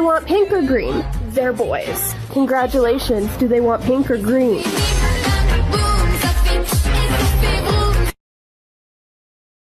want pink or green? They're boys. Congratulations. Do they want pink or green?